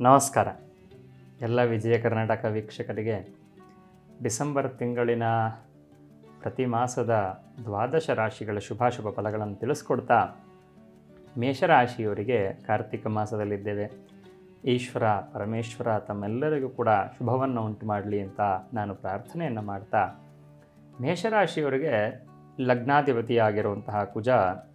ನಮಸ್ಕಾರ. ಎಲ್ಲ ವಿಜಯ ಕರ್ನಾಟಕ ವೀಕ್ಷಕರಿಗೆ ಡಿಸೆಂಬರ್ ತಿಂಗಳಿನ ಪ್ರತಿ ಮಾಸದ ದ್ವಾದಶ ರಾಶಿಗಳ ಶುಭಾಶುಭ ಫಲಗಳನ್ನು ತಿಳಿಸ್ಕೊಡ್ತಾ ಮೇಷರಾಶಿಯವರಿಗೆ ಕಾರ್ತಿಕ ಮಾಸದಲ್ಲಿದ್ದೇವೆ. ಈಶ್ವರ ಪರಮೇಶ್ವರ ತಮ್ಮೆಲ್ಲರಿಗೂ ಕೂಡ ಶುಭವನ್ನು ಉಂಟು ಮಾಡಲಿ ಅಂತ ನಾನು ಪ್ರಾರ್ಥನೆಯನ್ನು ಮಾಡ್ತಾ, ಮೇಷರಾಶಿಯವರಿಗೆ ಲಗ್ನಾಧಿಪತಿಯಾಗಿರುವಂತಹ ಕುಜ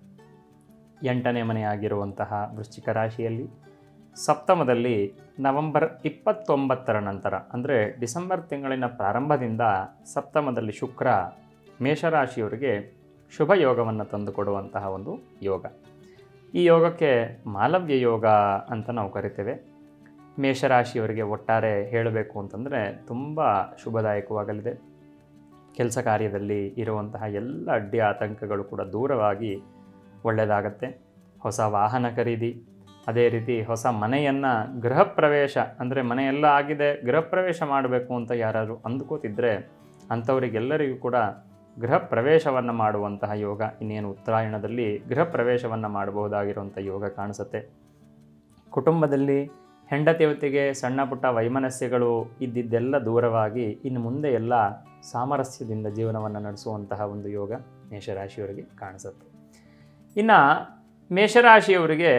8ನೇ ಮನೆಯಾಗಿರುವಂತಹ ವೃಶ್ಚಿಕ ರಾಶಿಯಲ್ಲಿ, ಸಪ್ತಮದಲ್ಲಿ ನವೆಂಬರ್ 29ರ ನಂತರ ಅಂದರೆ ಡಿಸೆಂಬರ್ ತಿಂಗಳಿನ ಪ್ರಾರಂಭದಿಂದ ಸಪ್ತಮದಲ್ಲಿ ಶುಕ್ರ ಮೇಷರಾಶಿಯವರಿಗೆ ಶುಭ ಯೋಗವನ್ನು ತಂದುಕೊಡುವಂತಹ ಒಂದು ಯೋಗ. ಈ ಯೋಗಕ್ಕೆ ಮಾಲವ್ಯ ಯೋಗ ಅಂತ ನಾವು ಕರಿತೇವೆ. ಮೇಷರಾಶಿಯವರಿಗೆ ಒಟ್ಟಾರೆ ಹೇಳಬೇಕು ಅಂತಂದರೆ ತುಂಬ ಶುಭದಾಯಕವಾಗಲಿದೆ. ಕೆಲಸ ಕಾರ್ಯದಲ್ಲಿ ಇರುವಂತಹ ಎಲ್ಲ ಅಡ್ಡಿ ಆತಂಕಗಳು ಕೂಡ ದೂರವಾಗಿ ಒಳ್ಳೆಯದಾಗತ್ತೆ. ಹೊಸ ವಾಹನ ಖರೀದಿ, ಅದೇ ರೀತಿ ಹೊಸ ಮನೆಯನ್ನು ಗೃಹ ಪ್ರವೇಶ, ಅಂದರೆ ಮನೆಯೆಲ್ಲ ಆಗಿದೆ ಗೃಹ ಪ್ರವೇಶ ಮಾಡಬೇಕು ಅಂತ ಯಾರಾದರೂ ಅಂದ್ಕೋತಿದ್ರೆ ಅಂಥವರಿಗೆಲ್ಲರಿಗೂ ಕೂಡ ಗೃಹ ಪ್ರವೇಶವನ್ನು ಮಾಡುವಂತಹ ಯೋಗ, ಇನ್ನೇನು ಉತ್ತರಾಯಣದಲ್ಲಿ ಗೃಹ ಪ್ರವೇಶವನ್ನು ಮಾಡಬಹುದಾಗಿರುವಂಥ ಯೋಗ ಕಾಣಿಸುತ್ತೆ. ಕುಟುಂಬದಲ್ಲಿ ಹೆಂಡತಿ ಹೊತ್ತಿಗೆ ಸಣ್ಣ ಪುಟ್ಟ ವೈಮನಸ್ಯಗಳು ಇದ್ದಿದ್ದೆಲ್ಲ ದೂರವಾಗಿ ಇನ್ನು ಮುಂದೆ ಎಲ್ಲ ಸಾಮರಸ್ಯದಿಂದ ಜೀವನವನ್ನು ನಡೆಸುವಂತಹ ಒಂದು ಯೋಗ ಮೇಷರಾಶಿಯವರಿಗೆ ಕಾಣಿಸುತ್ತೆ. ಇನ್ನು ಮೇಷರಾಶಿಯವರಿಗೆ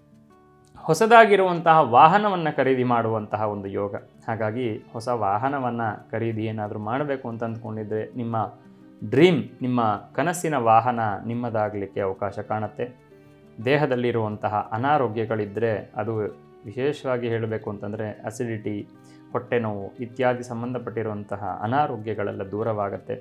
ಹೊಸದಾಗಿರುವಂತಹ ವಾಹನವನ್ನು ಖರೀದಿ ಮಾಡುವಂತಹ ಒಂದು ಯೋಗ. ಹಾಗಾಗಿ ಹೊಸ ವಾಹನವನ್ನು ಖರೀದಿ ಏನಾದರೂ ಮಾಡಬೇಕು ಅಂತ ಅಂದ್ಕೊಂಡಿದ್ದರೆ ನಿಮ್ಮ ಡ್ರೀಮ್, ನಿಮ್ಮ ಕನಸಿನ ವಾಹನ ನಿಮ್ಮದಾಗಲಿಕ್ಕೆ ಅವಕಾಶ ಕಾಣುತ್ತೆ. ದೇಹದಲ್ಲಿರುವಂತಹ ಅನಾರೋಗ್ಯಗಳಿದ್ದರೆ ಅದು ವಿಶೇಷವಾಗಿ ಹೇಳಬೇಕು ಅಂತಂದರೆ ಅಸಿಡಿಟಿ, ಹೊಟ್ಟೆ ನೋವು ಇತ್ಯಾದಿ ಸಂಬಂಧಪಟ್ಟಿರುವಂತಹ ಅನಾರೋಗ್ಯಗಳೆಲ್ಲ ದೂರವಾಗುತ್ತೆ.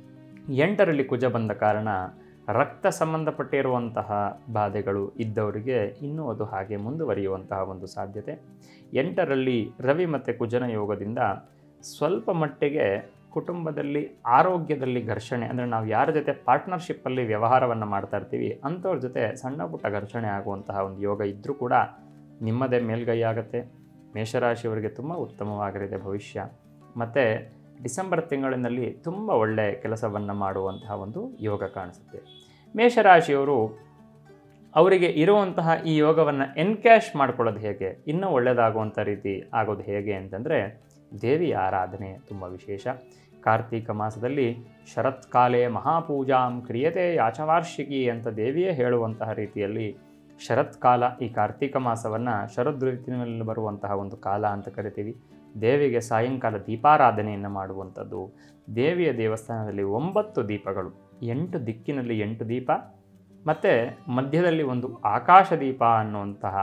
8ರಲ್ಲಿ ಕುಜ ಬಂದ ಕಾರಣ ರಕ್ತ ಸಂಬಂಧಪಟ್ಟಿರುವಂತಹ ಬಾಧೆಗಳು ಇದ್ದವರಿಗೆ ಇನ್ನೂ ಅದು ಹಾಗೆ ಮುಂದುವರಿಯುವಂತಹ ಒಂದು ಸಾಧ್ಯತೆ. 8ರಲ್ಲಿ ರವಿ ಮತ್ತು ಕುಜನ ಯೋಗದಿಂದ ಸ್ವಲ್ಪ ಮಟ್ಟಿಗೆ ಕುಟುಂಬದಲ್ಲಿ ಆರೋಗ್ಯದಲ್ಲಿ ಘರ್ಷಣೆ, ಅಂದರೆ ನಾವು ಯಾರ ಜೊತೆ ಪಾರ್ಟ್ನರ್ಶಿಪ್ಪಲ್ಲಿ ವ್ಯವಹಾರವನ್ನು ಮಾಡ್ತಾ ಇರ್ತೀವಿ ಅಂಥವ್ರ ಜೊತೆ ಸಣ್ಣ ಪುಟ್ಟ ಘರ್ಷಣೆ ಆಗುವಂತಹ ಒಂದು ಯೋಗ ಇದ್ದರೂ ಕೂಡ ನಿಮ್ಮದೇ ಮೇಲ್ಗೈ ಆಗುತ್ತೆ. ಮೇಷರಾಶಿಯವರಿಗೆ ತುಂಬ ಉತ್ತಮವಾಗಿರುತ್ತೆ ಭವಿಷ್ಯ. ಮತ್ತು ಡಿಸೆಂಬರ್ ತಿಂಗಳಿನಲ್ಲಿ ತುಂಬ ಒಳ್ಳೆಯ ಕೆಲಸವನ್ನು ಮಾಡುವಂತಹ ಒಂದು ಯೋಗ ಕಾಣಿಸುತ್ತೆ. ಮೇಷರಾಶಿಯವರು ಅವರಿಗೆ ಇರುವಂತಹ ಈ ಯೋಗವನ್ನು ಎನ್ಕ್ಯಾಶ್ ಮಾಡ್ಕೊಳ್ಳೋದು ಹೇಗೆ, ಇನ್ನೂ ಒಳ್ಳೆಯದಾಗುವಂಥ ರೀತಿ ಆಗೋದು ಹೇಗೆ ಅಂತಂದರೆ ದೇವಿಯ ಆರಾಧನೆ ತುಂಬ ವಿಶೇಷ. ಕಾರ್ತಿಕ ಮಾಸದಲ್ಲಿ ಶರತ್ಕಾಲೇ ಮಹಾಪೂಜಾಂ ಕ್ರಿಯತೆ ಯಾಚವಾರ್ಷಿಕಿ ಅಂತ ದೇವಿಯೇ ಹೇಳುವಂತಹ ರೀತಿಯಲ್ಲಿ ಶರತ್ಕಾಲ, ಈ ಕಾರ್ತಿಕ ಮಾಸವನ್ನು ಶರದ್ ಋತುವಿನಲ್ಲಿ ಬರುವಂತಹ ಒಂದು ಕಾಲ ಅಂತ ಕರಿತೀವಿ. ದೇವಿಗೆ ಸಾಯಂಕಾಲ ದೀಪಾರಾಧನೆಯನ್ನು ಮಾಡುವಂಥದ್ದು, ದೇವಿಯ ದೇವಸ್ಥಾನದಲ್ಲಿ 9 ದೀಪಗಳು, 8 ದಿಕ್ಕಿನಲ್ಲಿ 8 ದೀಪ ಮತ್ತು ಮಧ್ಯದಲ್ಲಿ ಒಂದು ಆಕಾಶ ದೀಪ ಅನ್ನುವಂತಹ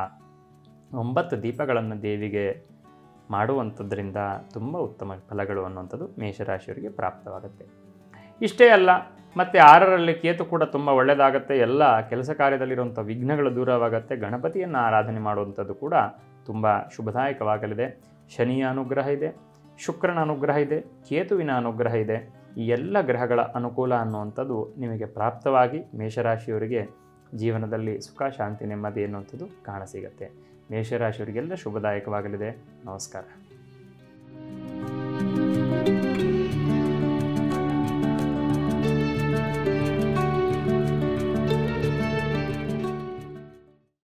9 ದೀಪಗಳನ್ನು ದೇವಿಗೆ ಮಾಡುವಂಥದ್ರಿಂದ ತುಂಬ ಉತ್ತಮ ಫಲಗಳು ಅನ್ನುವಂಥದ್ದು ಮೇಷರಾಶಿಯವರಿಗೆ ಪ್ರಾಪ್ತವಾಗುತ್ತೆ. ಇಷ್ಟೇ ಅಲ್ಲ, ಮತ್ತು 6ರಲ್ಲಿ ಕೇತು ಕೂಡ ತುಂಬ ಒಳ್ಳೆಯದಾಗುತ್ತೆ. ಎಲ್ಲ ಕೆಲಸ ಕಾರ್ಯದಲ್ಲಿರುವಂಥ ವಿಘ್ನಗಳು ದೂರವಾಗುತ್ತೆ. ಗಣಪತಿಯನ್ನು ಆರಾಧನೆ ಮಾಡುವಂಥದ್ದು ಕೂಡ ತುಂಬ ಶುಭದಾಯಕವಾಗಲಿದೆ. ಶನಿಯ ಅನುಗ್ರಹ ಇದೆ, ಶುಕ್ರನ ಅನುಗ್ರಹ ಇದೆ, ಕೇತುವಿನ ಅನುಗ್ರಹ ಇದೆ. ಈ ಎಲ್ಲ ಗ್ರಹಗಳ ಅನುಕೂಲ ಅನ್ನುವಂಥದ್ದು ನಿಮಗೆ ಪ್ರಾಪ್ತವಾಗಿ ಮೇಷರಾಶಿಯವರಿಗೆ ಜೀವನದಲ್ಲಿ ಸುಖ, ಶಾಂತಿ, ನೆಮ್ಮದಿ ಅನ್ನುವಂಥದ್ದು ಕಾಣಸಿಗುತ್ತೆ. ಮೇಷರಾಶಿಯವರಿಗೆಲ್ಲ ಶುಭದಾಯಕವಾಗಲಿದೆ. ನಮಸ್ಕಾರ.